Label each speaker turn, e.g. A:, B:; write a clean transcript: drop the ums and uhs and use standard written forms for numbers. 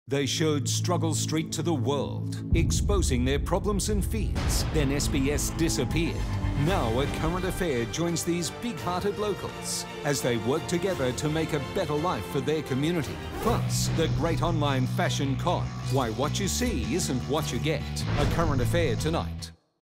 A: They showed Struggle Street to the world, exposing their problems and fears. Then SBS disappeared. Now a current affair joins these big-hearted locals as they work together to make a better life for their community. Plus, the great online fashion con. Why what you see isn't what you get. A current affair tonight.